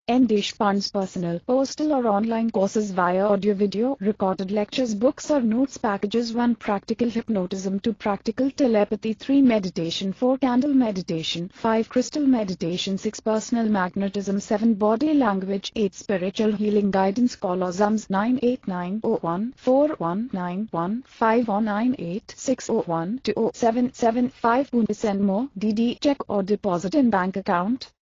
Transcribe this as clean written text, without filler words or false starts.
nsdeshpande's personal, postal or online courses via audio-video, recorded lectures, books or notes packages. 1. Practical hypnotism. 2. Practical telepathy. 3. Meditation. 4. Candle meditation. 5. Crystal meditation. 6. Personal magnetism. 7. Body language. 8. Spiritual healing guidance. Call or Zums 989014191509860120775. To send more, DD, check or deposit in bank account.